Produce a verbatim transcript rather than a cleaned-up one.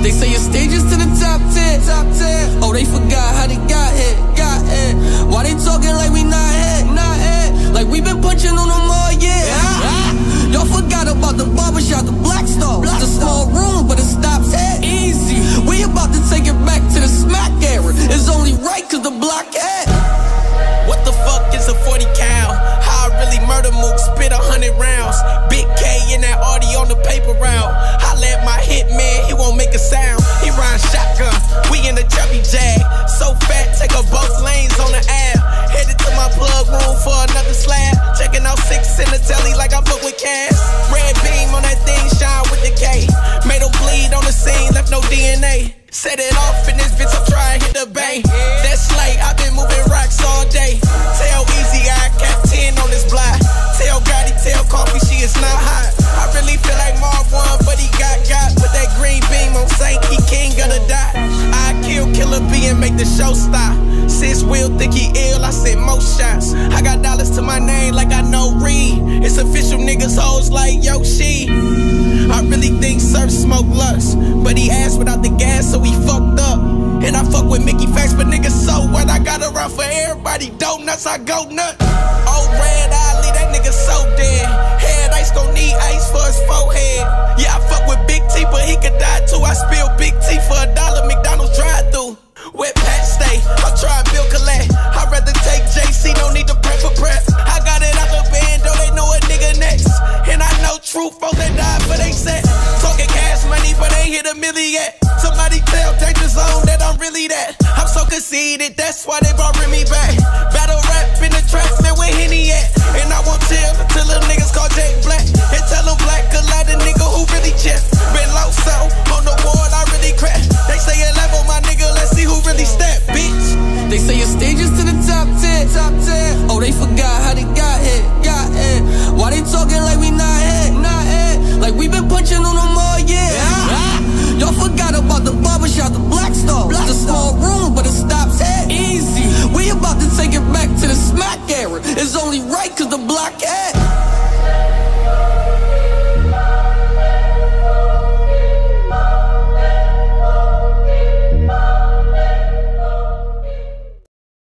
They say your stages to the top ten. Top ten. Oh, they forgot how they got here. Got here. Why they talking like we not here? Not here. Like we been punching on them all year. Yeah. Y'all forgot about the barbershop, the Black Star. It's a small room, but it stops here. Easy. We about to take it back to the smack era. It's only right cause the block had. What the fuck is a forty cal? How I really murder Mook, spit a hundred rounds. Big K in that Audi on the paper route. Holla at my hitman, he won't make a sound. He ride shotgun, we in the chubby jag. So fat, take up both lanes on the app. Headed to my plug room for another slab. Checking out six in the telly like I fuck with cash. Red beam on that thing, shine with the K. Made him bleed on the scene, left no D N A. Set it off in this bitch, I'm trying to hit the bank. That's late, I've been moving rocks all day. Tell Easy I got ten on this block. Tell Gotti, tell Coffee she is not hot. I really feel like Marv won, but he got got. With that green beam on Saint, he king gonna die. I kill Killer B and make the show stop. Sis Will think he ill, I send most shots. I got dollars to my name like I know Reed. It's official niggas hoes like Yoshi. I really think Surf smoke lust, but he asked without the gas, so he fucked up. And I fuck with Mickey Facts, but niggas so what? I got around for everybody, donuts, I go nut. Old Red Ali, that nigga so dead. Head ice gon' need ice for his forehead. Yeah, I fuck with Big T, but he could die too. I spill Big T for a dollar, McDonald's drive-thru. Wet patch stay, I'm trying Bill Collect. I'd rather take J C, no need to prep for prep. I got it out the band, though they know a nigga next. And I know truth, folks that died for they set. Talking cash money, but ain't hit a million yet. Somebody tell Danger Zone that I'm really that. I'm so conceited, that's why they brought Remy back. Battle rap in the trap, man, where Henny at? And I won't tell until them niggas call Jake Black. And tell them Black a lot of nigga who really chip. Been low so